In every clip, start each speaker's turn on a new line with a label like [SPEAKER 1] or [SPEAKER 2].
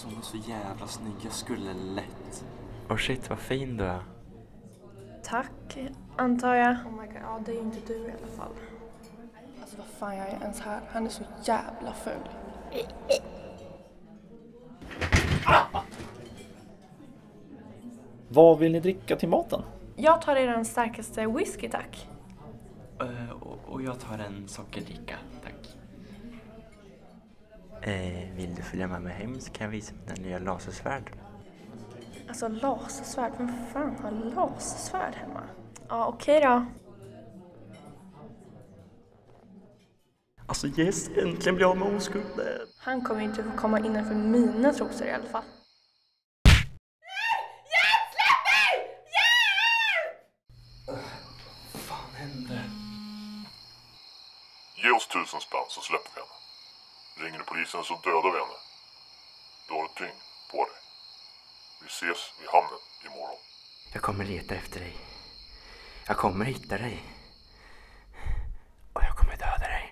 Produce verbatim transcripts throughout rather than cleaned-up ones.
[SPEAKER 1] Alltså hon är så jävla snygg, jag skulle lätt.
[SPEAKER 2] Åh shit, vad fin du är.
[SPEAKER 3] Tack, antar jag. Oh my god, ja det är ju inte du i alla fall.
[SPEAKER 4] Alltså vad fan jag är ens här? Han är så jävla ful.
[SPEAKER 5] Vad vill ni dricka till maten?
[SPEAKER 3] Jag tar er den starkaste whisky, tack.
[SPEAKER 2] Uh, och, och jag tar en sockerdricka, tack. Eh, vill du följa med mig hem så kan jag visa mina nya lasersvärd.
[SPEAKER 3] Alltså lasersvärd, vem fan har lasersvärd hemma? Ja, okej då.
[SPEAKER 2] Alltså yes, äntligen blir jag med oskulden.
[SPEAKER 3] Han kommer inte få komma innanför mina trosor i alla fall.
[SPEAKER 2] Vad fan hände?
[SPEAKER 6] Ge oss tusen spänn så släpper vi henne. Ringer du polisen så dödar vi henne. Du har ett dygn på dig. Vi ses i hamnen imorgon.
[SPEAKER 2] Jag kommer leta efter dig. Jag kommer hitta dig. Och jag kommer döda dig.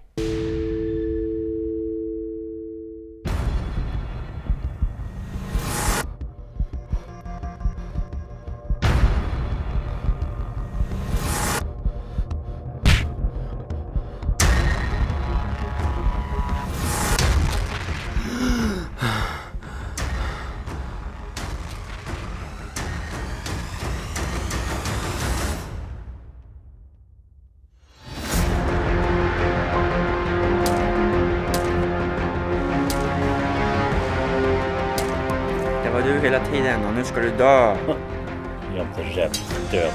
[SPEAKER 2] Det var du hela tiden och nu ska du dö.
[SPEAKER 5] Jag är inte rädd för död.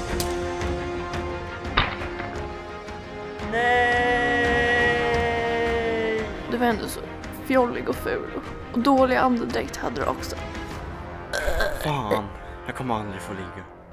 [SPEAKER 2] Nej!
[SPEAKER 4] Du var ändå så fjollig och ful. Och dålig andedräkt hade du också.
[SPEAKER 2] Fan, jag kommer aldrig få ligga.